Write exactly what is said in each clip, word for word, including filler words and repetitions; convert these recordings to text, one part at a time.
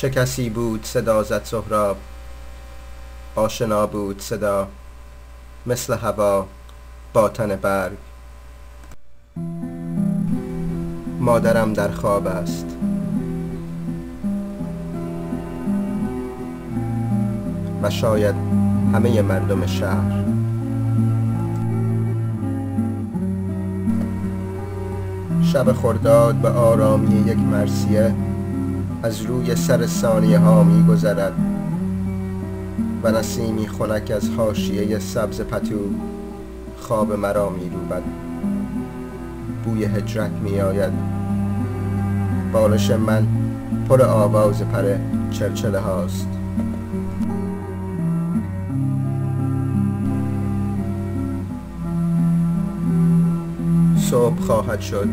چه کسی بود صدا زد سهراب، آشنا بود صدا، مثل هوا با تن برگ. مادرم در خواب است، و شاید همه مردم شهر. شب خرداد به آرامی یک مرثیه از روی سر ثانیه ها می گذرد و نسیمی خنک از حاشیه سبز پتو خواب مرا می روبد. بوی هجرت می آید. بالش من پر آواز پر چلچله هاست. صبح خواهد شد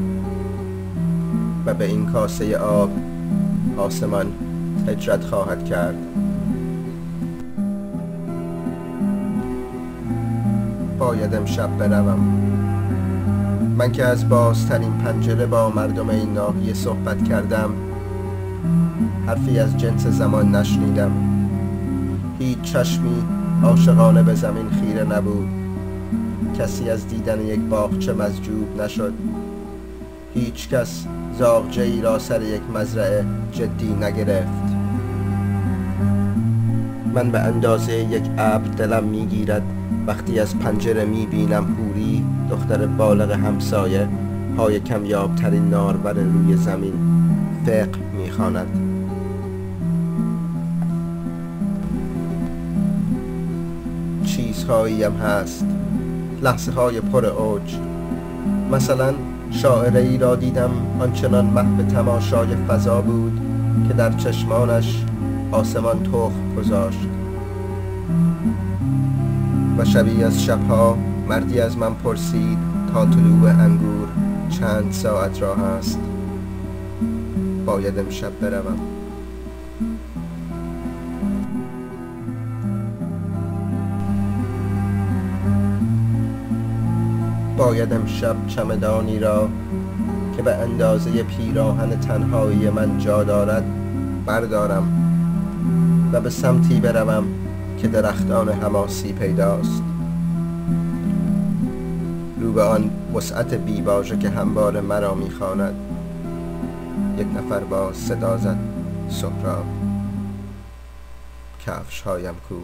و به این کاسه آب آسمان هجرت خواهد کرد. باید امشب بروم. من که از بازترین پنجره با مردم این ناحیه صحبت کردم، حرفی از جنس زمان نشنیدم. هیچ چشمی عاشقانه به زمین خیره نبود. کسی از دیدن یک باغچه مزجوب نشد. هیچ کس زاغچه ای را سر یک مزرعه جدی نگرفت. من به اندازه یک ابر دلم میگیرد وقتی از پنجره میبینم حوری، دختر بالغ همسایه، های کمیاب ترین نارور روی زمین فقه میخواند. چیزهایی هم هست، لحظه های پر اوج. مثلا شاعره ای را دیدم آنچنان محو تماشای فضا بود که در چشمانش آسمان تخم گذاشت. و شبی از شبها مردی از من پرسید تا طلوع انگور چند ساعت راه است. باید امشب بروم. باید امشب چمدانی را که به اندازه پیراهن تنهایی من جا دارد بردارم و به سمتی بروم که درختان حماسی پیداست. رو به آن وسعت بی‌واژه که همواره مرا می‌خواند. یک نفر باز صدا زد سهراب. کفش‌هایم کو؟